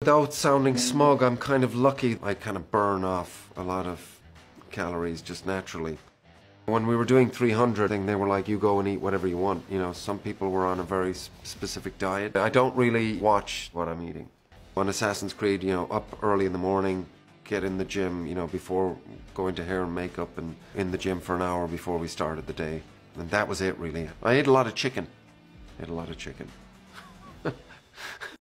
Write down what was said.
Without sounding smug, I'm kind of lucky. I kind of burn off a lot of calories just naturally. When we were doing 300, they were like, you go and eat whatever you want. You know, some people were on a very specific diet. I don't really watch what I'm eating. On Assassin's Creed, you know, up early in the morning, get in the gym, you know, before going to hair and makeup, and in the gym for an hour before we started the day. And that was it, really. I ate a lot of chicken. I ate a lot of chicken.